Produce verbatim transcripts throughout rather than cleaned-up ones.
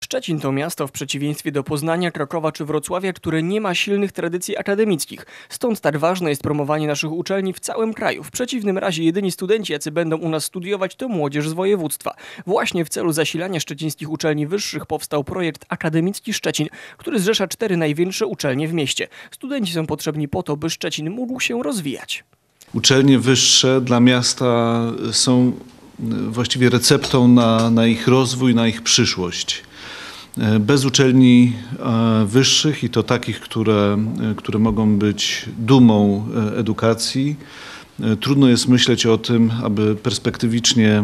Szczecin to miasto w przeciwieństwie do Poznania, Krakowa czy Wrocławia, które nie ma silnych tradycji akademickich. Stąd tak ważne jest promowanie naszych uczelni w całym kraju. W przeciwnym razie jedyni studenci, jacy będą u nas studiować, to młodzież z województwa. Właśnie w celu zasilania szczecińskich uczelni wyższych powstał projekt Akademicki Szczecin, który zrzesza cztery największe uczelnie w mieście. Studenci są potrzebni po to, by Szczecin mógł się rozwijać. Uczelnie wyższe dla miasta są właściwie receptą na, na ich rozwój, na ich przyszłość. Bez uczelni wyższych i to takich, które, które mogą być dumą edukacji, trudno jest myśleć o tym, aby perspektywicznie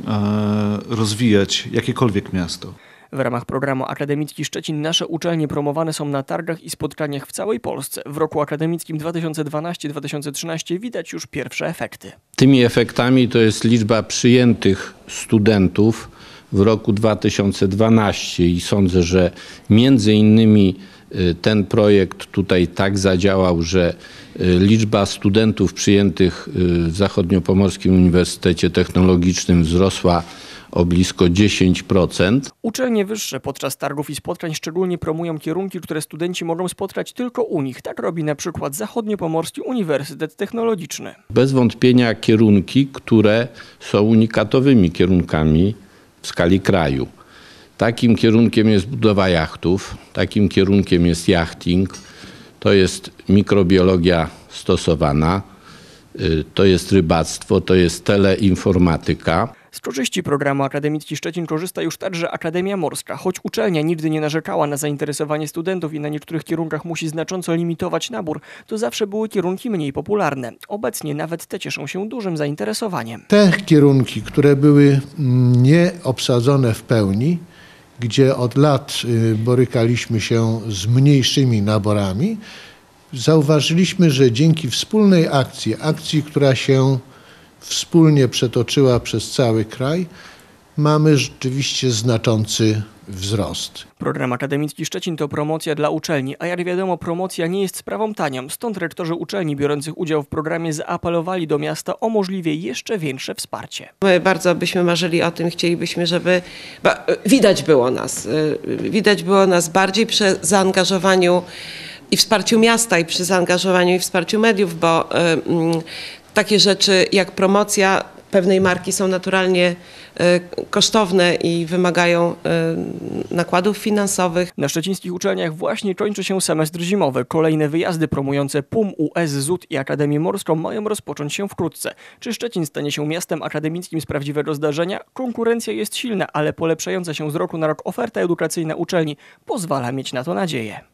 rozwijać jakiekolwiek miasto. W ramach programu Akademicki Szczecin nasze uczelnie promowane są na targach i spotkaniach w całej Polsce. W roku akademickim dwa tysiące dwunastym do dwa tysiące trzynastego widać już pierwsze efekty. Tymi efektami to jest liczba przyjętych studentów w roku dwa tysiące dwunastym i sądzę, że między innymi ten projekt tutaj tak zadziałał, że liczba studentów przyjętych w Zachodniopomorskim Uniwersytecie Technologicznym wzrosła o blisko dziesięć procent. Uczelnie wyższe podczas targów i spotkań szczególnie promują kierunki, które studenci mogą spotkać tylko u nich. Tak robi na przykład Zachodniopomorski Uniwersytet Technologiczny. Bez wątpienia kierunki, które są unikatowymi kierunkami w skali kraju. Takim kierunkiem jest budowa jachtów, takim kierunkiem jest jachting, to jest mikrobiologia stosowana, to jest rybactwo, to jest teleinformatyka. Z korzyści programu Akademicki Szczecin korzysta już także Akademia Morska. Choć uczelnia nigdy nie narzekała na zainteresowanie studentów i na niektórych kierunkach musi znacząco limitować nabór, to zawsze były kierunki mniej popularne. Obecnie nawet te cieszą się dużym zainteresowaniem. Te kierunki, które były nieobsadzone w pełni, gdzie od lat borykaliśmy się z mniejszymi naborami, zauważyliśmy, że dzięki wspólnej akcji, akcji, która się wspólnie przetoczyła przez cały kraj, mamy rzeczywiście znaczący wzrost. Program Akademicki Szczecin to promocja dla uczelni, a jak wiadomo, promocja nie jest sprawą tanią. Stąd rektorzy uczelni biorących udział w programie zaapelowali do miasta o możliwie jeszcze większe wsparcie. My bardzo byśmy marzyli o tym, chcielibyśmy, żeby widać było nas, widać było nas bardziej przy zaangażowaniu i wsparciu miasta, i przy zaangażowaniu i wsparciu mediów, bo takie rzeczy jak promocja pewnej marki są naturalnie kosztowne i wymagają nakładów finansowych. Na szczecińskich uczelniach właśnie kończy się semestr zimowy. Kolejne wyjazdy promujące P U M, U S, Z U T i Akademię Morską mają rozpocząć się wkrótce. Czy Szczecin stanie się miastem akademickim z prawdziwego zdarzenia? Konkurencja jest silna, ale polepszająca się z roku na rok oferta edukacyjna uczelni pozwala mieć na to nadzieję.